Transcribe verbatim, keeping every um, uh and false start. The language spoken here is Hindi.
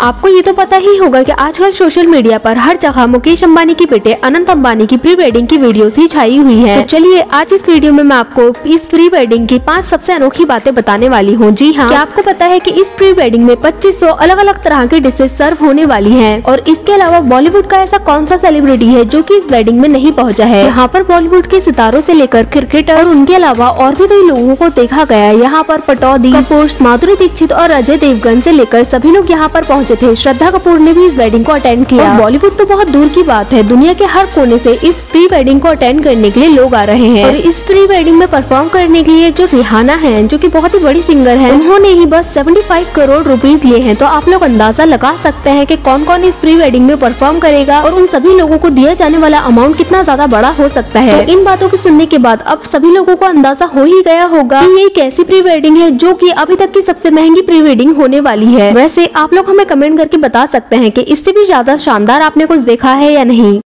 आपको ये तो पता ही होगा कि आजकल सोशल मीडिया पर हर जगह मुकेश अंबानी की बेटे अनंत अंबानी की प्री वेडिंग की वीडियोस ही छाई हुई है। तो चलिए आज इस वीडियो में मैं आपको इस प्री वेडिंग की पांच सबसे अनोखी बातें बताने वाली हूँ। जी हाँ, क्या आपको पता है कि इस प्री वेडिंग में पच्चीस सौ अलग अलग तरह के डिशेज सर्व होने वाली है। और इसके अलावा बॉलीवुड का ऐसा कौन सा सेलिब्रिटी है जो की इस वेडिंग में नहीं पहुँचा है। यहाँ पर बॉलीवुड के सितारों से लेकर क्रिकेटर और उनके अलावा और भी कई लोगों को देखा गया। यहाँ पर पटौदी, कपूर, माधुरी दीक्षित और अजय देवगन से लेकर सभी लोग यहाँ पर पहुँचे थे। श्रद्धा कपूर ने भी इस वेडिंग को अटेंड किया। और बॉलीवुड तो बहुत दूर की बात है, दुनिया के हर कोने से इस प्री वेडिंग को अटेंड करने के लिए लोग आ रहे हैं। और इस प्री वेडिंग में परफॉर्म करने के लिए जो रिहाना है, जो कि बहुत ही बड़ी सिंगर है, उन्होंने ही बस पचहत्तर करोड़ रुपीस लिए हैं। तो आप लोग अंदाजा लगा सकते हैं कि कौन कौन इस प्री वेडिंग में परफॉर्म करेगा और उन सभी लोगों को दिया जाने वाला अमाउंट कितना ज्यादा बड़ा हो सकता है। तो इन बातों को सुनने के बाद अब सभी लोगों को अंदाजा हो ही गया होगा कि ये एक ऐसी प्री वेडिंग है जो कि अभी तक की सबसे महंगी प्री वेडिंग होने वाली है। वैसे आप लोग हमें कमेंट करके बता सकते हैं कि इससे भी ज्यादा शानदार आपने कुछ देखा है या नहीं।